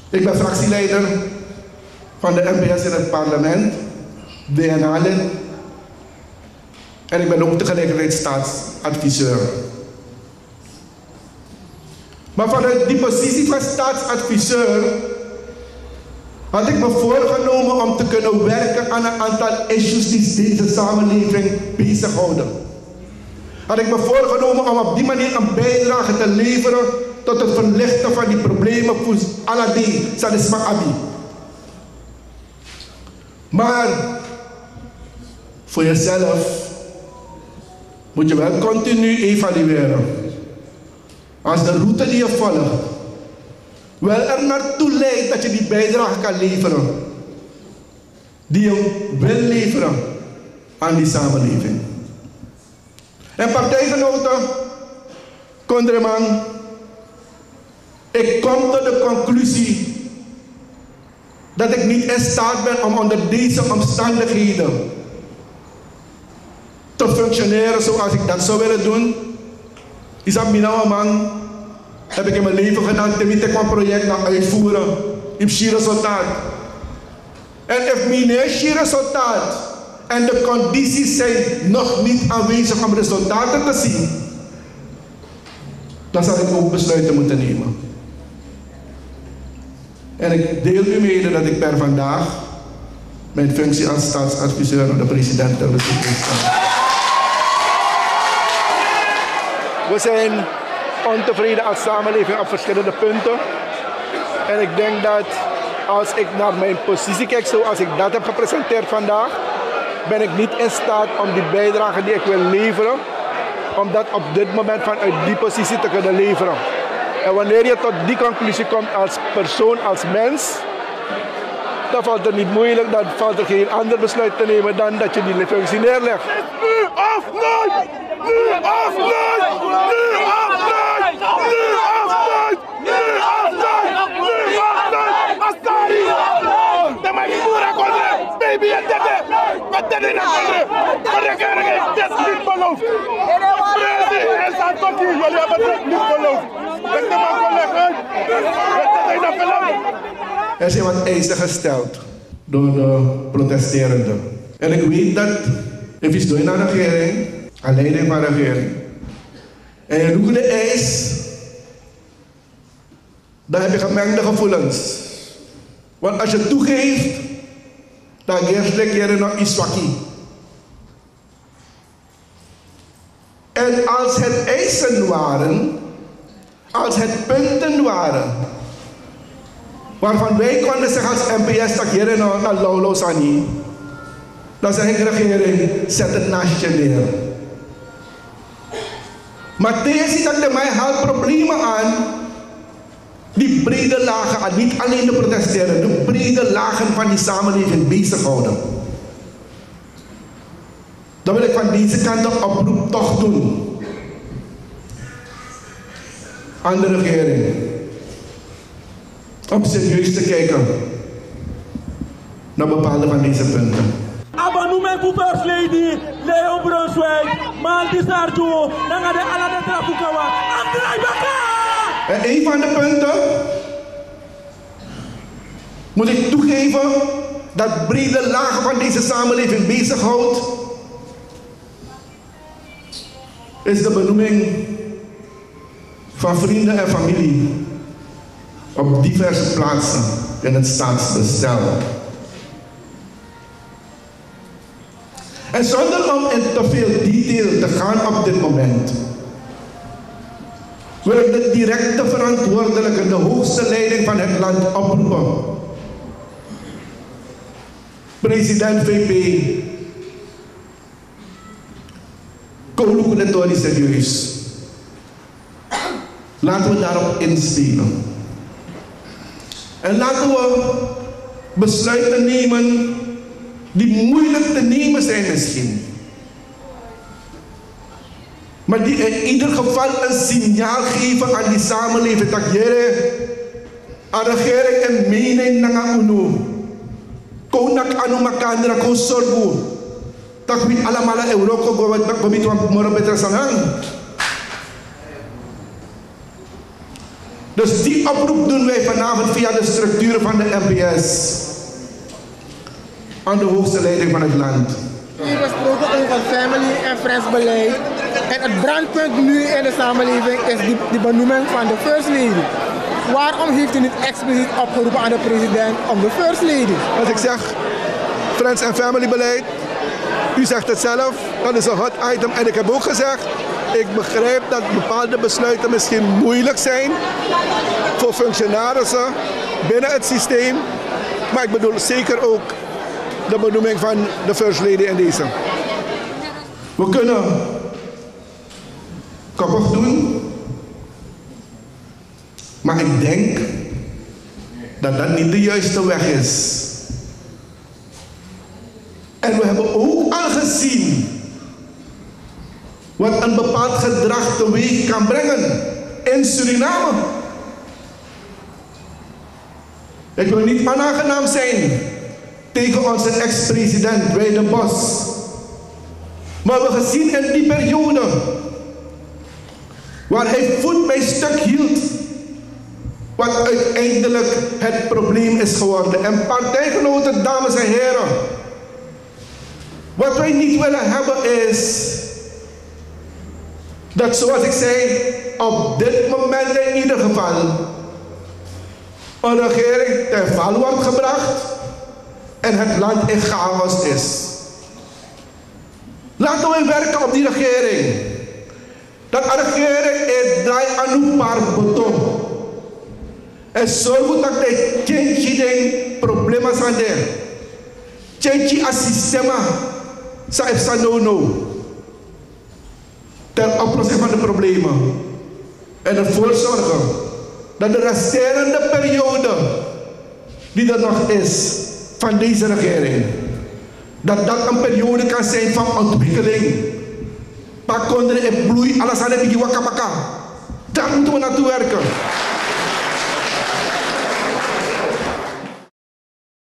Ik ben fractieleider van de NPS in het parlement, DNA-lid. En ik ben ook tegelijkertijd staatsadviseur. Maar vanuit die positie van staatsadviseur had ik me voorgenomen om te kunnen werken aan een aantal issues die deze samenleving bezighouden. Had ik me voorgenomen om op die manier een bijdrage te leveren tot het verlichten van die problemen voor Aladi, Sadisma Abi. Maar voor jezelf moet je wel continu evalueren. Als de route die je volgt wel er naartoe leidt dat je die bijdrage kan leveren die je wil leveren aan die samenleving. En partijgenoten, Kondreman, ik kom tot de conclusie dat ik niet in staat ben om onder deze omstandigheden te functioneren zoals ik dat zou willen doen. Isab Minawa man, heb ik in mijn leven gedaan, tenminste kwam project naar uitvoeren, in resultaat. En if mijn resultaat en de condities zijn nog niet aanwezig om resultaten te zien, dan zal ik ook besluiten moeten nemen. En ik deel u mede dat ik per vandaag mijn functie als staatsadviseur aan de president ter beschikking sta. We zijn ontevreden als samenleving op verschillende punten. En ik denk dat als ik naar mijn positie kijk, zoals ik dat heb gepresenteerd vandaag, ben ik niet in staat om die bijdrage die ik wil leveren, om dat op dit moment vanuit die positie te kunnen leveren. En wanneer je tot die conclusie komt als persoon, als mens, dan valt het niet moeilijk, dan valt er geen ander besluit te nemen dan dat je die functie neerlegt. Nu of nooit! Nu of nooit! Nu of nooit! Nu of nooit! Nu of nooit! Nu of nooit! Asari! De Magibura Kondre! Baby en Tete! Wat dit in de Kondre! De regering heeft dit niet beloofd! Presi en Santoki, jullie hebben dit niet beloofd! Met de man collega! Met de ene beloofd! Er zijn wat eisen gesteld door de protesterenden. En ik weet dat, if je doet naar de regering, aan leiding van de regering, en je doet de eis, dan heb je gemengde gevoelens. Want als je toegeeft, dan eerst je nog iets zwakkie. En als het eisen waren, als het punten waren, waarvan wij konden zeggen als NPS dat hier een lolo's aan niet, dan zeg ik regering, zet het naast je neer. Maar deze dat er mij haalt problemen aan, die brede lagen, aan niet alleen de protesteren, de brede lagen van die samenleving bezighouden. Dan wil ik van deze kant een oproep toch doen aan de regering. Om serieus te kijken naar bepaalde van deze punten. Abonnement voor First Lady, Leon Brunswijk, Malti Sarto, dan gaan de alle trafukawa, Andrei Baka! En een van de punten moet ik toegeven dat brede lagen van deze samenleving bezighoudt, is de benoeming van vrienden en familie op diverse plaatsen in het staatsbestel. En zonder om in te veel detail te gaan op dit moment, wil ik de directe verantwoordelijke, de hoogste leiding van het land oproepen. President VP, Kolukuletori serieus. Laten we daarop inspelen. En laten we besluiten nemen die moeilijk te nemen zijn misschien. Maar die in ieder geval een signaal geven aan die samenleving. Dat jere, aan regering en mening na uno. Konak anu makandra ko sorbu. Tak bi alamala Euroko gomit moro betra sangang. Dus die oproep doen wij vanavond via de structuren van de NPS aan de hoogste leiding van het land. Hier gesproken over family en friends beleid. En het brandpunt nu in de samenleving is die benoeming van de first lady. Waarom heeft u niet expliciet opgeroepen aan de president om de first lady? Als ik zeg friends en family beleid, u zegt het zelf, dat is een hot item. En ik heb ook gezegd, ik begrijp dat bepaalde besluiten misschien moeilijk zijn voor functionarissen binnen het systeem. Maar ik bedoel zeker ook de benoeming van de first lady in deze. We kunnen koppig doen, maar ik denk dat dat niet de juiste weg is. En we hebben ook al gezien wat een bepaald gedrag teweeg kan brengen in Suriname. Ik wil niet onaangenaam zijn tegen onze ex-president Wijde Bos. Maar we hebben gezien in die periode waar hij voet bij stuk hield, wat uiteindelijk het probleem is geworden. En partijgenoten, dames en heren, wat wij niet willen hebben is dat, zoals ik zei, op dit moment in ieder geval een regering ten val wordt gebracht en het land in chaos is. Laten we werken op die regering. Dat regering draait aan een paar botten. En zorg dat de change problemen zijn er. Change het systeem. Zij heeft no. Ter oplossing van de problemen. En ervoor zorgen dat de resterende periode die er nog is van deze regering, dat dat een periode kan zijn van ontwikkeling. Pakonderen en bloei, alles aan de bigi wakabaka. Daar moeten we naartoe werken.